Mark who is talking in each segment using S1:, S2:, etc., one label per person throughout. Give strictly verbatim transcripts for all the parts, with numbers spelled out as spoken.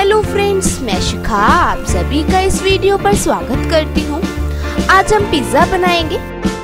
S1: Hello friends, मैं शिखा आप सभी का इस वीडियो पर स्वागत करती हूँ। आज हम पिज्जा बनाएंगे।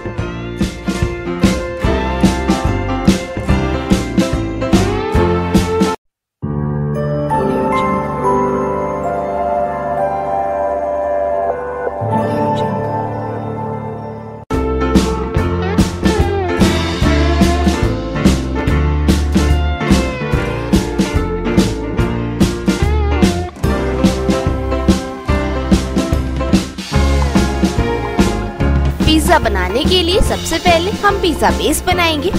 S1: पिज्जा बनाने के लिए सबसे पहले हम पिज्जा बेस बनाएंगे।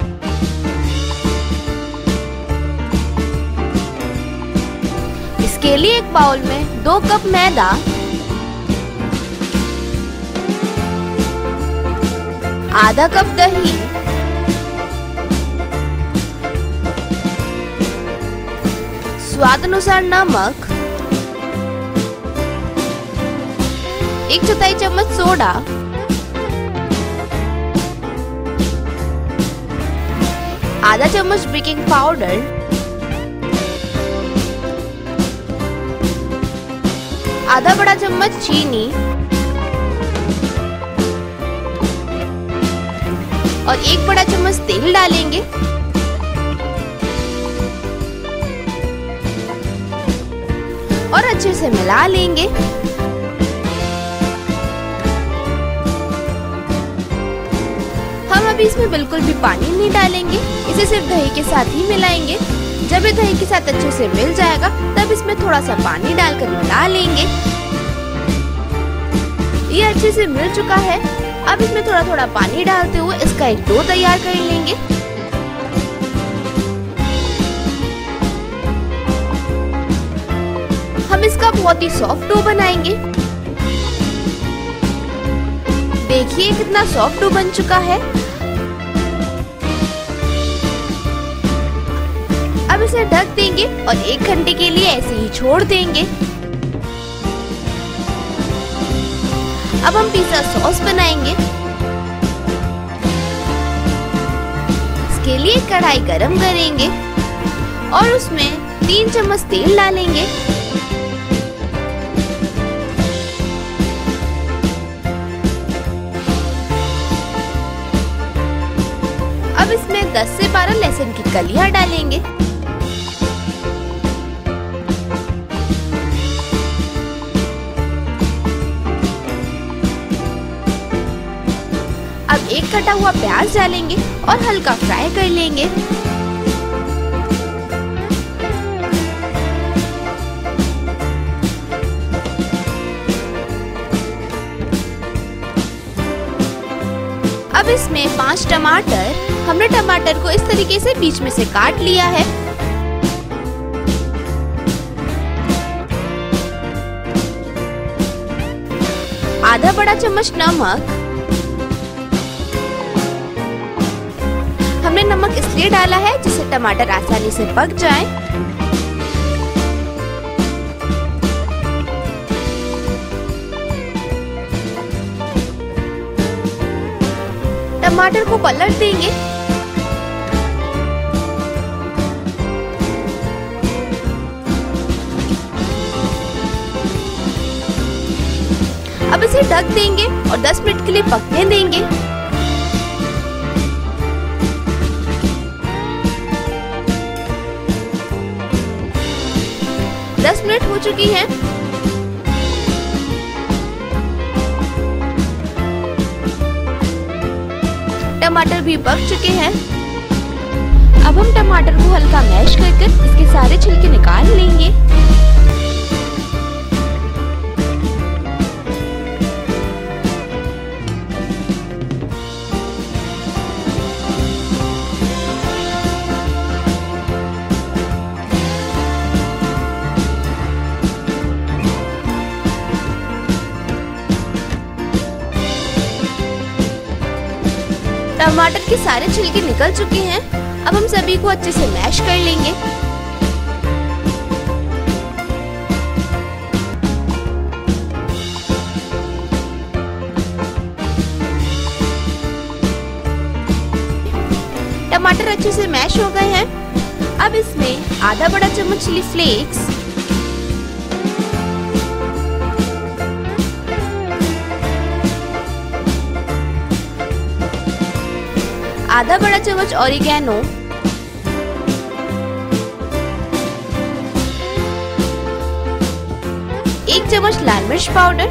S1: इसके लिए एक बाउल में दो कप मैदा, आधा कप दही, स्वाद अनुसार नमक, एक चौथाई चम्मच सोडा, आधा चम्मच बेकिंग पाउडर, आधा बड़ा चम्मच चीनी और एक बड़ा चम्मच तेल डालेंगे। और अच्छे से मिला लेंगे। हम अभी इसमें बिल्कुल भी पानी नहीं डालेंगे, इसे सिर्फ दही के साथ ही मिलाएंगे। जब ये दही के साथ अच्छे से मिल जाएगा तब इसमें थोड़ा सा पानी डालकर मिला लेंगे। ये अच्छे से मिल चुका है। अब इसमें थोड़ा थोड़ा पानी डालते हुए इसका एक डो तैयार कर लेंगे। हम इसका बहुत ही सॉफ्ट डो बनाएंगे। देखिए कितना सॉफ्ट डो बन चुका है। अब इसे ढक देंगे और एक घंटे के लिए ऐसे ही छोड़ देंगे। अब हम पिज्जा सॉस बनाएंगे। इसके लिए कढ़ाई गरम करेंगे और उसमें तीन चम्मच तेल डालेंगे। अब इसमें दस से बारह लहसुन की कलियां डालेंगे। अब एक कटा हुआ प्याज डालेंगे और हल्का फ्राई कर लेंगे। अब इसमें पांच टमाटर, हमने टमाटर को इस तरीके से बीच में से काट लिया है। आधा बड़ा चम्मच नमक, हमने नमक इसलिए डाला है जिससे टमाटर आसानी से पक जाए। टमाटर को पलट देंगे। अब इसे ढक देंगे और दस मिनट के लिए पकने देंगे। दस मिनट हो चुकी हैं। टमाटर भी पक चुके हैं। अब हम टमाटर को हल्का मैश करके इसके सारे छिलके निकाल लेंगे। टमाटर के सारे छिलके निकल चुके हैं। अब हम सभी को अच्छे से मैश कर लेंगे। टमाटर अच्छे से मैश हो गए हैं। अब इसमें आधा बड़ा चम्मच चिली फ्लेक्स, आधा बड़ा चम्मच ऑरिगेनो, एक चम्मच लाल मिर्च पाउडर,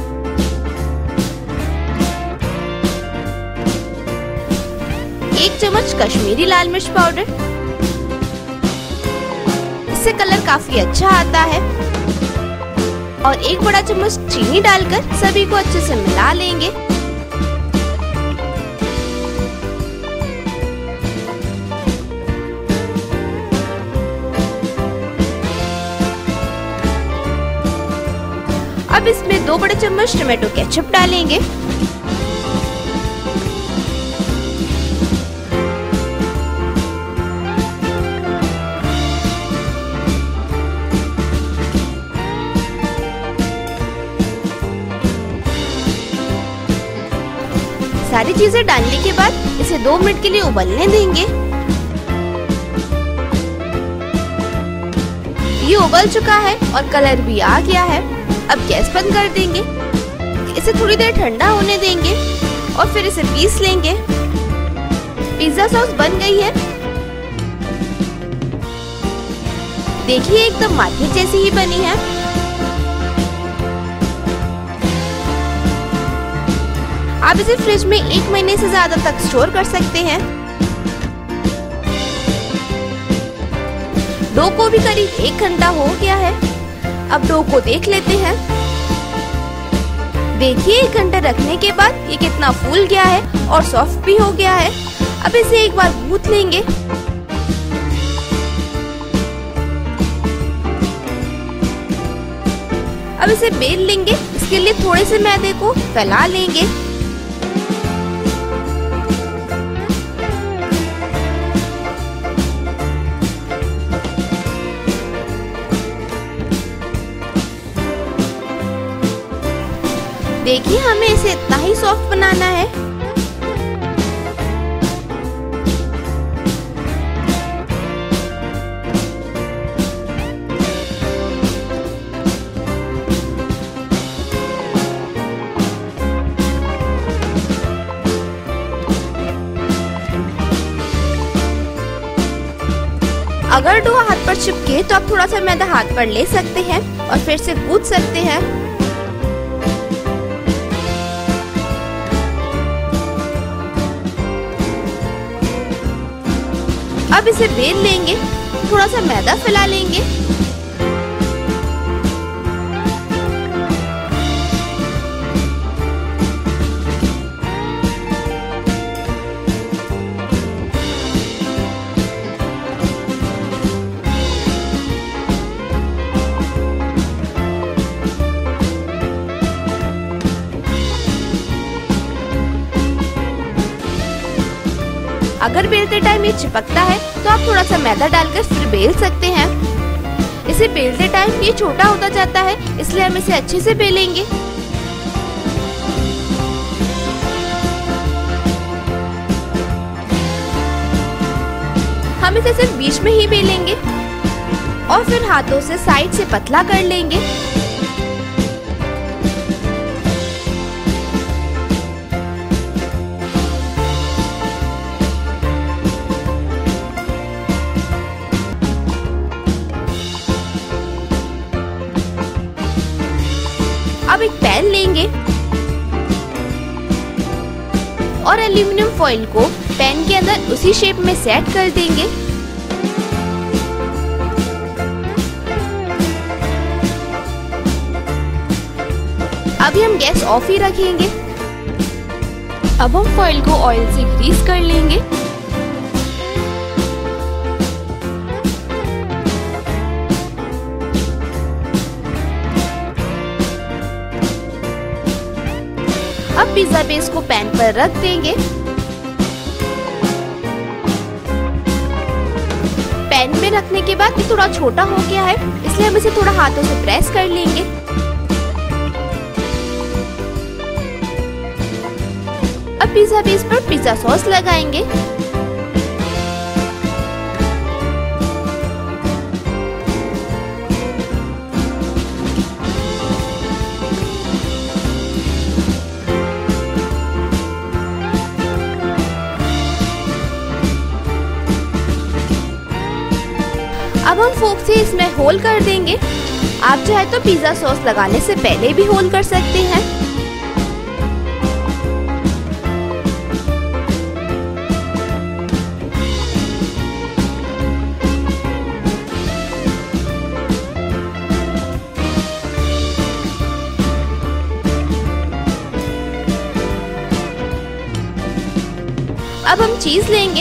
S1: एक चम्मच कश्मीरी लाल मिर्च पाउडर। इससे कलर काफी अच्छा आता है। और एक बड़ा चम्मच चीनी डालकर सभी को अच्छे से मिला लेंगे। अब इसमें दो बड़े चम्मच टोमेटो केचप डालेंगे। सारी चीजें डालने के बाद इसे दो मिनट के लिए उबलने देंगे। ये उबल चुका है और कलर भी आ गया है। अब गैस बंद कर देंगे। इसे थोड़ी देर ठंडा होने देंगे और फिर इसे पीस लेंगे। पिज्जा सॉस बन गई है। देखिए एकदम मार्केट जैसी ही बनी है। आप इसे फ्रिज में एक महीने से ज्यादा तक स्टोर कर सकते हैं। डो को भी करीब एक घंटा हो गया है। अब डो को देख लेते हैं। देखिए एक घंटा रखने के बाद ये कितना फूल गया है और सॉफ्ट भी हो गया है। अब इसे एक बार गूंथ लेंगे। अब इसे बेल लेंगे। इसके लिए थोड़े से मैदे को फैला लेंगे। देखिए हमें इसे इतना ही सॉफ्ट बनाना है। अगर डो हाथ पर चिपके तो आप थोड़ा सा मैदा हाथ पर ले सकते हैं और फिर से गूंथ सकते हैं। अब इसे बेल लेंगे। थोड़ा सा मैदा फैला लेंगे। अगर बेलते टाइम ये चिपकता है तो आप थोड़ा सा मैदा डालकर फिर बेल सकते हैं। इसे बेलते टाइम ये छोटा होता जाता है, इसलिए हम इसे अच्छे से बेलेंगे। हम इसे सिर्फ बीच में ही बेलेंगे और फिर हाथों से साइड से पतला कर लेंगे। अब एक पैन लेंगे और एल्युमिनियम फॉइल को पैन के अंदर उसी शेप में सेट कर देंगे। अभी हम गैस ऑफ ही रखेंगे। अब हम फॉइल को ऑयल से ग्रीस कर लेंगे। अब पिज्जा बेस को पैन पर रख देंगे। पैन में रखने के बाद ये थोड़ा छोटा हो गया है, इसलिए हम इसे थोड़ा हाथों से प्रेस कर लेंगे। अब पिज्जा बेस पर पिज्जा सॉस लगाएंगे। अब हम फोक से इसमें होल कर देंगे। आप चाहे तो पिज्जा सॉस लगाने से पहले भी होल कर सकते हैं। अब हम चीज लेंगे।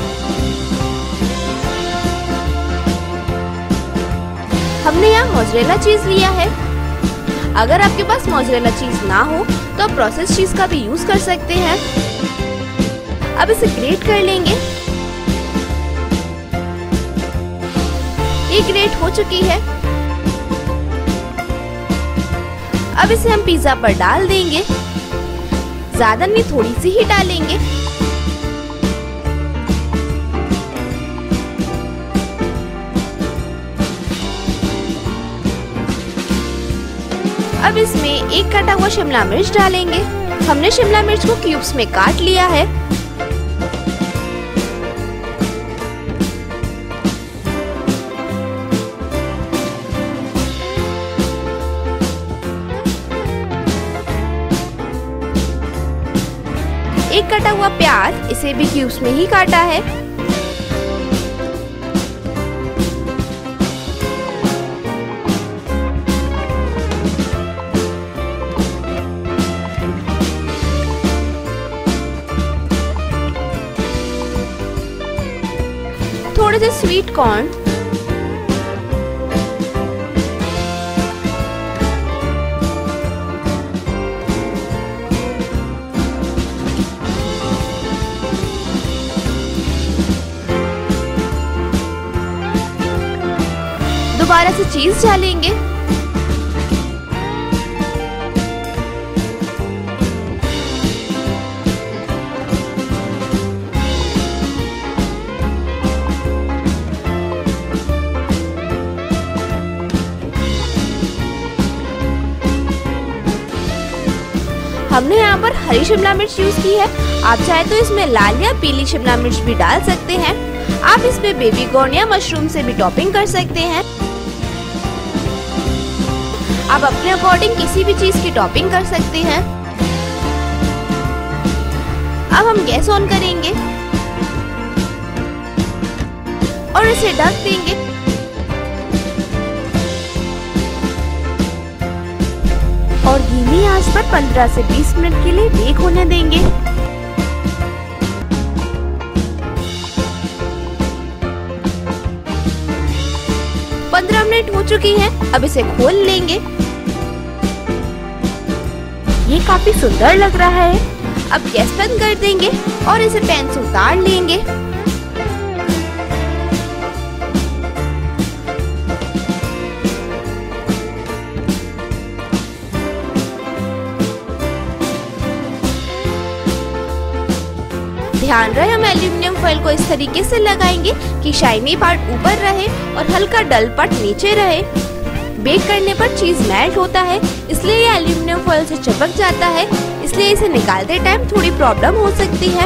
S1: हमने यहाँ मोज़रेला चीज लिया है। अगर आपके पास मोज़रेला चीज ना हो तो आप प्रोसेस चीज का भी यूज कर सकते हैं। अब इसे ग्रेट कर लेंगे। ये ग्रेट हो चुकी है। अब इसे हम पिज्जा पर डाल देंगे। ज्यादा नहीं, थोड़ी सी ही डालेंगे। अब इसमें एक कटा हुआ शिमला मिर्च डालेंगे। हमने शिमला मिर्च को क्यूब्स में काट लिया है। एक कटा हुआ प्याज, इसे भी क्यूब्स में ही काटा है। थोड़े से स्वीट कॉर्न, दोबारा से चीज डालेंगे। हमने यहाँ पर हरी शिमला मिर्च यूज की है। आप चाहे तो इसमें लाल या पीली शिमला मिर्च भी डाल सकते हैं। आप इसमें बेबी कॉर्न या मशरूम से भी टॉपिंग कर सकते हैं। आप अपने अकॉर्डिंग किसी भी चीज की टॉपिंग कर सकते हैं। अब हम गैस ऑन करेंगे और इसे ढक देंगे। और धीमी आंच पर पंद्रह से बीस मिनट के लिए बेक होने देंगे। पंद्रह मिनट हो चुकी हैं। अब इसे खोल लेंगे। ये काफी सुंदर लग रहा है। अब गैस बंद कर देंगे और इसे पैन से उतार लेंगे। ध्यान रहे हम एल्यूमिनियम फॉइल को इस तरीके से लगाएंगे कि शाइनी पार्ट ऊपर रहे और हल्का डल पार्ट नीचे रहे। बेक करने पर चीज मेल्ट होता है, इसलिए ये एल्यूमिनियम फॉइल से चिपक जाता है, इसलिए इसे निकालते टाइम थोड़ी प्रॉब्लम हो सकती है।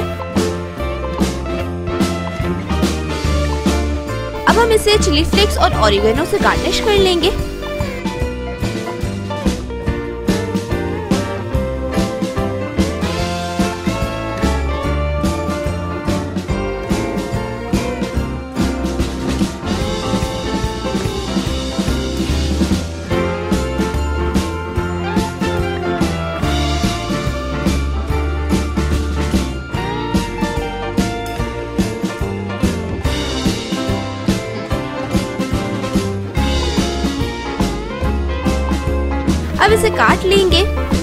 S1: अब हम इसे चिली फ्लेक्स और ऑरिगेनो से गार्निश कर लेंगे। अब इसे काट लेंगे।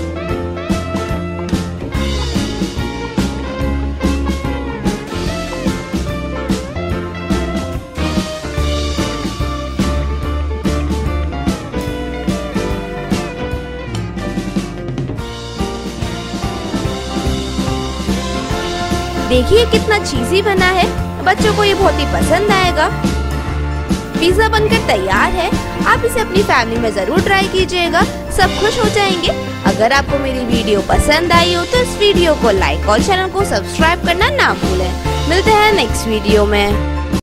S1: देखिए कितना चीज़ी बना है। बच्चों को ये बहुत ही पसंद आएगा। पिज्जा बनकर तैयार है। आप इसे अपनी फैमिली में जरूर ट्राई कीजिएगा, सब खुश हो जाएंगे। अगर आपको मेरी वीडियो पसंद आई हो तो इस वीडियो को लाइक और चैनल को सब्सक्राइब करना ना भूलें। मिलते हैं नेक्स्ट वीडियो में।